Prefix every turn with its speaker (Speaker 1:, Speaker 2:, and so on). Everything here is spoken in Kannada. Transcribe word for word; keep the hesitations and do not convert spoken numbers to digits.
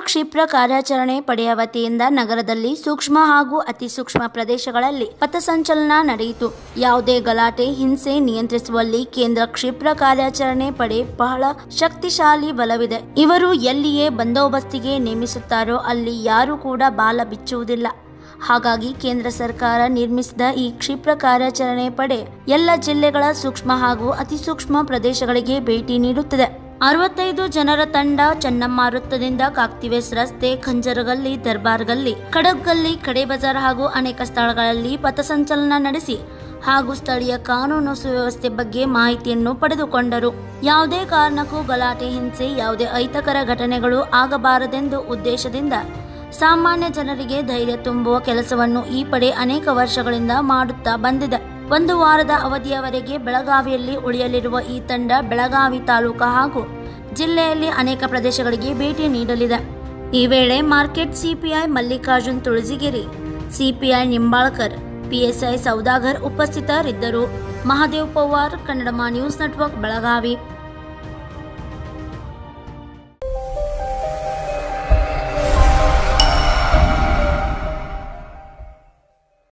Speaker 1: ಕ್ಷಿಪ್ರ ಕಾರ್ಯಾಚರಣೆ ಪಡೆಯ ವತಿಯಿಂದ ನಗರದಲ್ಲಿ ಸೂಕ್ಷ್ಮ ಹಾಗೂ ಅತಿ ಸೂಕ್ಷ್ಮ ಪ್ರದೇಶಗಳಲ್ಲಿ ಪಥಸಂಚಲನ ನಡೆಯಿತು. ಯಾವುದೇ ಗಲಾಟೆ, ಹಿಂಸೆ ನಿಯಂತ್ರಿಸುವಲ್ಲಿ ಕೇಂದ್ರ ಕ್ಷಿಪ್ರ ಕಾರ್ಯಾಚರಣೆ ಪಡೆ ಬಹಳ ಶಕ್ತಿಶಾಲಿ ಬಲವಿದೆ. ಇವರು ಎಲ್ಲಿಯೇ ಬಂದೋಬಸ್ತಿಗೆ ನೇಮಿಸುತ್ತಾರೋ ಅಲ್ಲಿ ಯಾರು ಕೂಡ ಬಾಲ ಬಿಚ್ಚುವುದಿಲ್ಲ. ಹಾಗಾಗಿ ಕೇಂದ್ರ ಸರ್ಕಾರ ನಿರ್ಮಿಸಿದ ಈ ಕ್ಷಿಪ್ರ ಕಾರ್ಯಾಚರಣೆ ಪಡೆ ಎಲ್ಲ ಜಿಲ್ಲೆಗಳ ಸೂಕ್ಷ್ಮ ಹಾಗೂ ಅತಿ ಸೂಕ್ಷ್ಮ ಪ್ರದೇಶಗಳಿಗೆ ಭೇಟಿ ನೀಡುತ್ತದೆ. ಅರವತ್ತೈದು ಜನರ ತಂಡ ಚೆನ್ನಮ್ಮ ವೃತ್ತದಿಂದ ಕಾಕ್ತಿವೇಸ್ ರಸ್ತೆ, ಖಂಜರಗಲ್ಲಿ, ದರ್ಬಾರ್ಗಲ್ಲಿ, ಖಡಕ್ಗಲ್ಲಿ, ಕಡೆ ಬಜಾರ್ ಹಾಗೂ ಅನೇಕ ಸ್ಥಳಗಳಲ್ಲಿ ಪಥಸಂಚಲನ ನಡೆಸಿ ಹಾಗೂ ಸ್ಥಳೀಯ ಕಾನೂನು ಸುವ್ಯವಸ್ಥೆ ಬಗ್ಗೆ ಮಾಹಿತಿಯನ್ನು ಪಡೆದುಕೊಂಡರು. ಯಾವುದೇ ಕಾರಣಕ್ಕೂ ಗಲಾಟೆ, ಹಿಂಸೆ, ಯಾವುದೇ ಅಹಿತಕರ ಘಟನೆಗಳು ಆಗಬಾರದೆಂದು ಉದ್ದೇಶದಿಂದ ಸಾಮಾನ್ಯ ಜನರಿಗೆ ಧೈರ್ಯ ತುಂಬುವ ಕೆಲಸವನ್ನು ಈ ಪಡೆ ಅನೇಕ ವರ್ಷಗಳಿಂದ ಮಾಡುತ್ತಾ ಬಂದಿದೆ. ಒಂದು ವಾರದ ಅವಧಿಯವರೆಗೆ ಬೆಳಗಾವಿಯಲ್ಲಿ ಉಳಿಯಲಿರುವ ಈ ತಂಡ ಬೆಳಗಾವಿ ತಾಲೂಕು ಹಾಗೂ ಜಿಲ್ಲೆಯಲ್ಲಿ ಅನೇಕ ಪ್ರದೇಶಗಳಿಗೆ ಭೇಟಿ ನೀಡಲಿದೆ. ಈ ವೇಳೆ market CPI Mallikarjun Tulasigiri, CPI Nimbalkar, PSI Saudagar ಉಪಸ್ಥಿತರಿದ್ದರು. Mahadev Pawar, Kannadama news network, Belagavi.